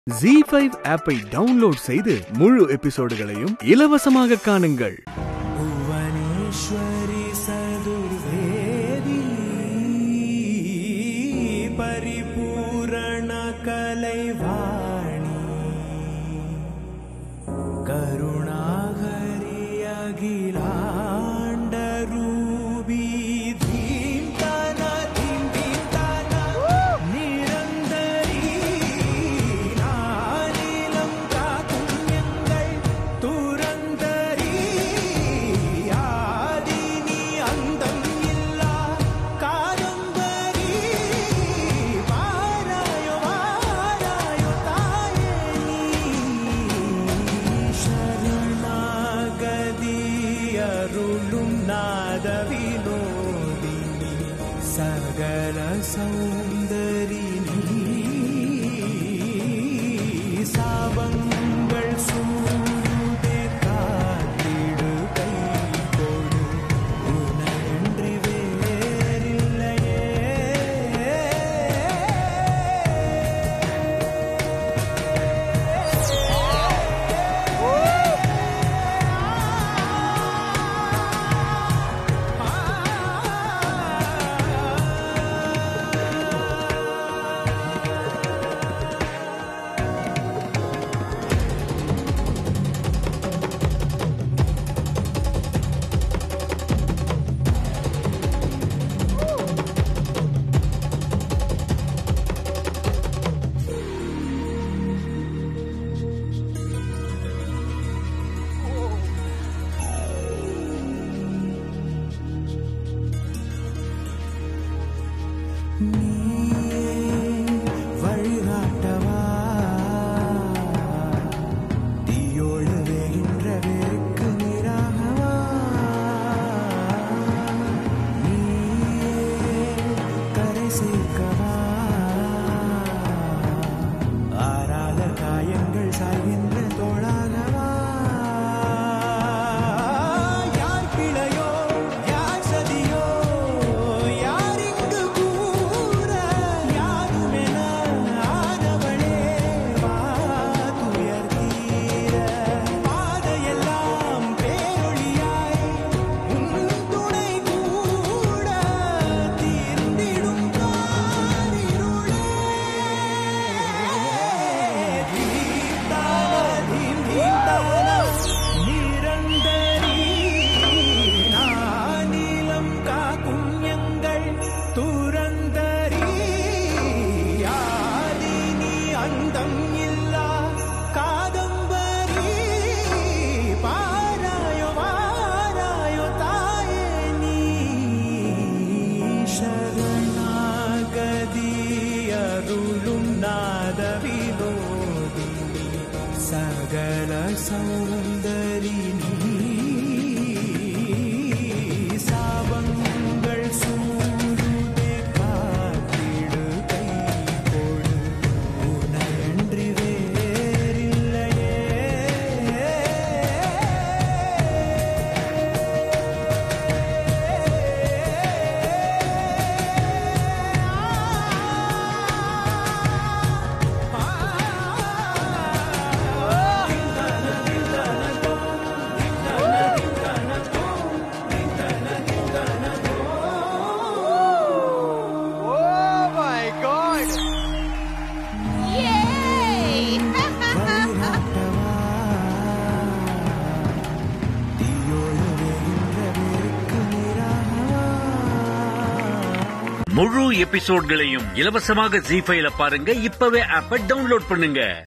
ZEE5 ஆப்பை download செய்து முழு எபிசோடுகளையும் இலவசமாக காணுங்கள். புவனேஸ்வரி சதுர்வேதி பரிபூரண கலைவாணி கருணாகரி அகிலாண்ட ரூபி சகல சௌந்தரினி சாபங்கள் சூடுதே காத்திடு கை கொடு உனன்றி வேறில்லையே. வழிகாட்டவா தீயோடு வேகின்ற வேருக்கு நீராகவா நீயே கரை சேர்க்கவா ஆறாத காயங்கள் சாய்கின்ற தோளாகவா யார் பிழையோ யார் சதியோ சகல சௌந்தரினி சாபங்கள் சூடுதே காத்திடு கை கொடு உனன்றி வேறில்லையே. முழு எபிசோட்களையும் இலவசமாக ZEE5ல பாருங்க. இப்பவே ஆப்பை டவுன்லோட் பண்ணுங்க.